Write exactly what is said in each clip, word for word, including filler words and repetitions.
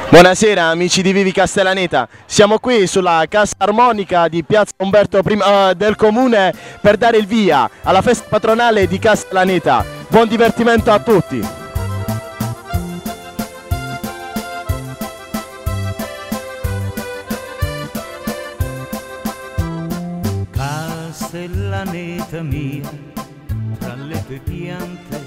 Buonasera amici di Vivi Castellaneta, siamo qui sulla Cassa Armonica di Piazza Umberto I uh, del Comune per dare il via alla festa patronale di Castellaneta. Buon divertimento a tutti! Castellaneta mia, tra le tue piante.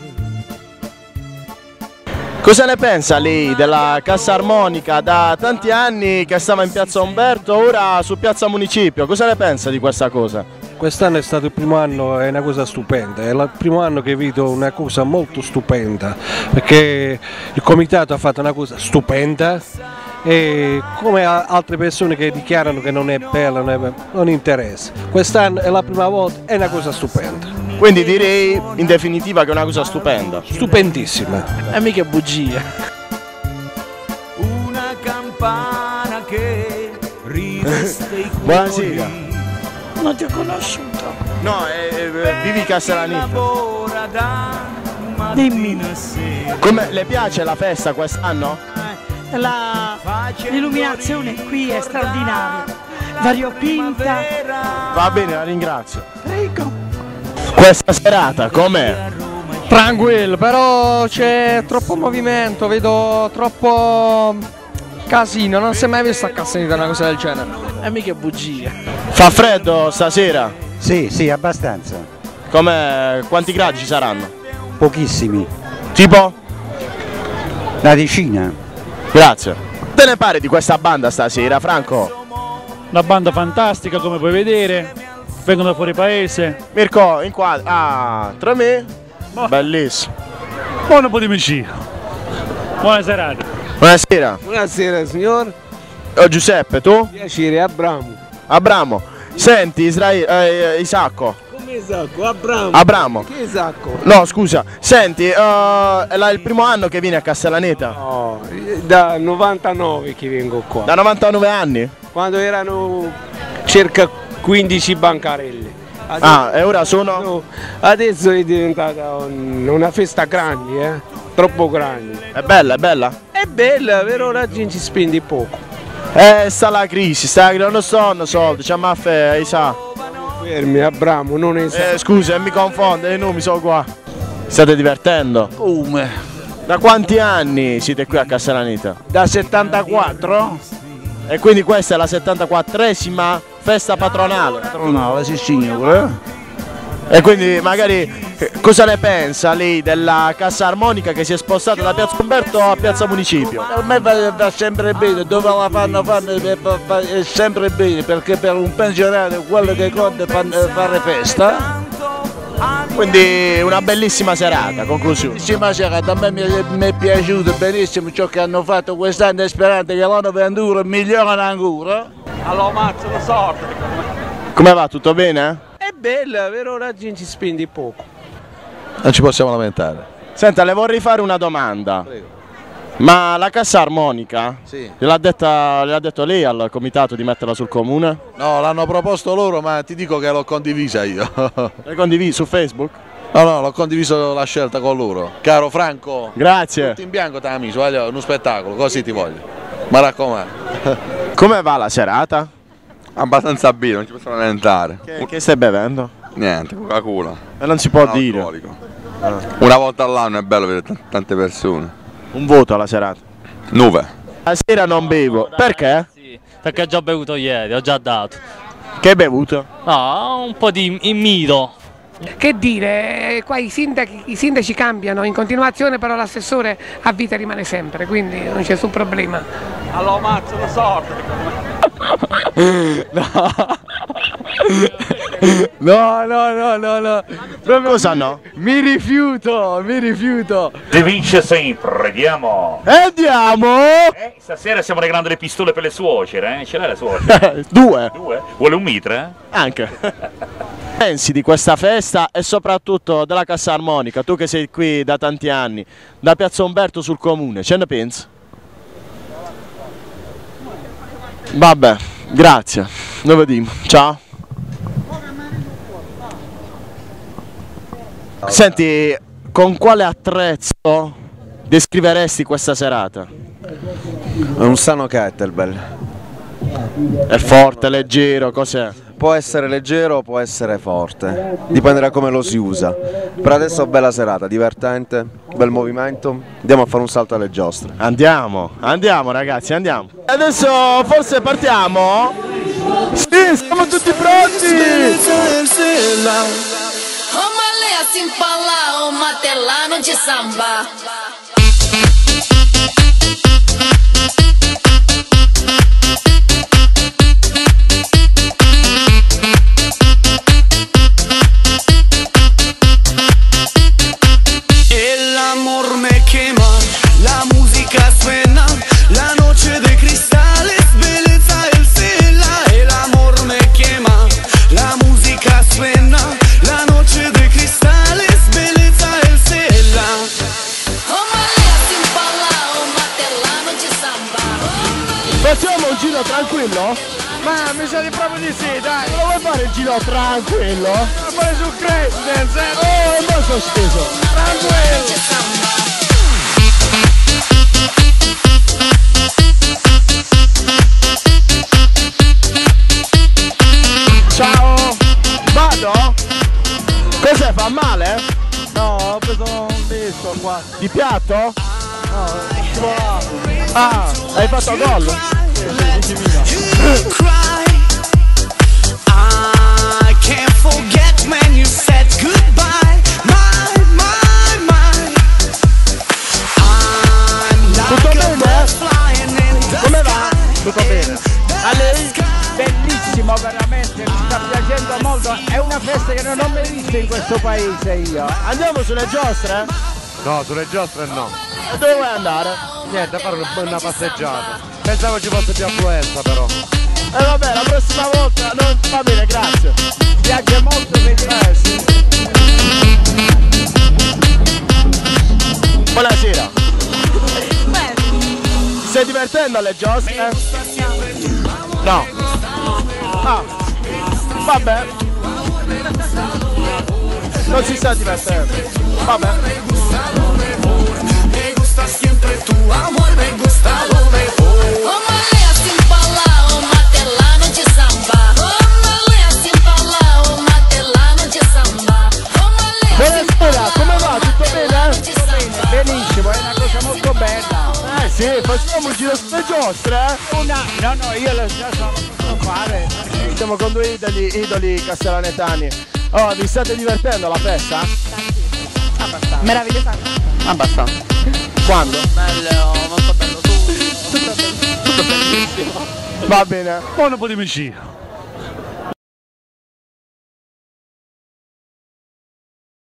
Cosa ne pensa lei della Cassa Armonica? Da tanti anni che stava in Piazza Umberto, ora su Piazza Municipio, cosa ne pensa di questa cosa? Quest'anno è stato il primo anno, è una cosa stupenda, è il primo anno che vedo una cosa molto stupenda, perché il comitato ha fatto una cosa stupenda e come altre persone che dichiarano che non è bella, non, è, non interessa. Quest'anno è la prima volta, è una cosa stupenda. Quindi direi in definitiva che è una cosa stupenda. Stupendissima. È mica bugia. Una campana che riveste i cuori. Buonasera. Non ti ho conosciuto. No, è, è, Vivi Castellaneta. Dimmi. Come le piace la festa quest'anno? L'illuminazione qui è straordinaria. Variopinta. Va bene, la ringrazio. Prego. Questa serata com'è? Tranquillo, però c'è troppo movimento, vedo troppo casino, non si è mai visto a Castellaneta una cosa del genere. È mica bugia. Fa freddo stasera? Sì, sì, abbastanza. Come, quanti gradi ci saranno? Pochissimi. Tipo? Una decina. Grazie. Te ne pare di questa banda stasera, Franco? Una banda fantastica, come puoi vedere. Vengono da fuori paese. Mirko, in quadro. Ah, tra me? Boh. Bellissimo. Buon po' di amici. Buona serata. Buonasera. Buonasera signor. Oh, Giuseppe, tu? Piacere, Abramo. Abramo. Senti, Israele, eh, Isacco. Come Isacco? Abramo. Abramo. Che Isacco? No, scusa. Senti, uh, è la- il primo anno che vieni a Castellaneta? No, da novantanove che vengo qua. Da novantanove anni? Quando erano circa quindici bancarelle. Adesso, Ah, e ora sono? adesso è diventata un- una festa grande, eh? Troppo grande. È bella, è bella? È bella, però la gente spende poco. Eh, sta la crisi, sta non sono soldi, c'è ma fe, Isa. Fermi, Abramo, non è Eh, scusa, mi confondo, i nomi sono qua. State divertendo? Come? Da quanti anni siete qui a Castellaneta? Da settantaquattro? E quindi questa è la settantaquattresima festa patronale. Patronale, sì signore. E quindi magari eh, cosa ne pensa lei della Cassa Armonica che si è spostata da Piazza Umberto a Piazza Municipio? A me va, va sempre bene, dove la fanno fanno è, è sempre bene, perché per un pensionato quello che conta è fan- fare festa. Quindi una bellissima serata, conclusione. Sì, ma serata, a me mi è, mi è piaciuto benissimo ciò che hanno fatto quest'anno e sperando che l'anno venturo migliorano ancora. Allora mazzo la sorte. Come va? Tutto bene? È bella, però la gente spende poco. Non ci possiamo lamentare. Senta, le vorrei fare una domanda. Prego. Ma la Cassa Armonica, Sì. gliel'ha detta- gliel'ha detto lei al comitato di metterla sul comune? No, l'hanno proposto loro, ma ti dico che l'ho condivisa io. L'hai condiviso su Facebook? No, no, l'ho condiviso la scelta con loro. Caro Franco, Grazie. tutti in bianco ti amici, voglio uno spettacolo, così ti voglio. Mi raccomando. Come va la serata? Abbastanza bene, non ci possiamo lamentare. Che, che stai bevendo? Niente, Coca-Cola. E non si può Non dire. alcolico. Una volta all'anno è bello vedere t- tante persone. Un voto alla serata. Nove. La sera non bevo. Perché? Sì, perché ho già bevuto ieri, ho già dato. Che hai bevuto? No, un po' di mito. Che dire, eh, qua i sindaci, i sindaci cambiano in continuazione, però l'assessore a vita rimane sempre, quindi non c'è nessun problema. Allora mazzo la sorte. No, no, no, no, no. Proprio Cosa no? Mi rifiuto, mi rifiuto. Si vince sempre, andiamo! E andiamo! Eh, stasera stiamo regalando le pistole per le suocere, eh? Ce l'hai la suocera? Due. Due? Vuole un mitra? Eh? Anche. Pensi di questa festa e soprattutto della Cassa Armonica, tu che sei qui da tanti anni, da Piazza Umberto sul comune, ce ne pensi? Vabbè, grazie, noi vediamo, ciao. Senti, con quale attrezzo descriveresti questa serata? È un sano kettlebell. È forte, leggero, cos'è? Può essere leggero, può essere forte, dipende da come lo si usa. Per adesso bella serata, divertente, bel movimento, andiamo a fare un salto alle giostre. Andiamo, andiamo ragazzi, andiamo. Adesso forse partiamo? Sì, siamo tutti pronti! Assim falar o matelano de samba. El amor me quema, la música suena, la noche de cristales, belleza el cela. El amor me quema, la música suena, la noche de cristales, belleza el cela. Facciamo un giro tranquillo? Ma mi sa di proprio di sì, dai! Non vuoi fare il giro tranquillo? Ma fare sul crazy dance, eh! Oh, un po' sospeso! Tranquillo! Ciao! Vado? Cos'è? Fa male? No, ho preso un disco qua. Di piatto? No, tipo Ah, hai fatto gol? I can't forget when you said goodbye. My, my, my. Tutto bene? Come va? Tutto bene. A lei? Bellissimo, veramente, mi sta piacendo molto. È una festa che non ho mai visto in questo paese io. Andiamo sulle giostre? No, sulle giostre no. E dove vuoi andare? Niente, a fare una, una passeggiata. Pensavo ci fosse più affluenza però. E eh vabbè, la prossima volta non... va bene, grazie. Mi piace molto vedere. Eh, sì. Buonasera. Ti stai divertendo alle giostre? No. Ah, vabbè. Non si sta divertendo. Vabbè. Me gusta siempre tu amor, me gusta donde voy. Omalé assim falar o matelano de samba. Omalé assim falar o matelano de samba. Buonasera, come va? Tutto bene? Tutto bene, benissimo, è una cosa molto bella. Eh sì, facciamo un giro sulle giostre? Una, no, no, io lo già so non fare. Siamo con due idoli, idoli castellanetani. Oh, vi state divertendo alla festa? Abbastanza. Meravigliosa. Abbastanza. Quando? Bello, molto bello. Tutto, Tutto bellissimo. Va bene. Buon po' di micino.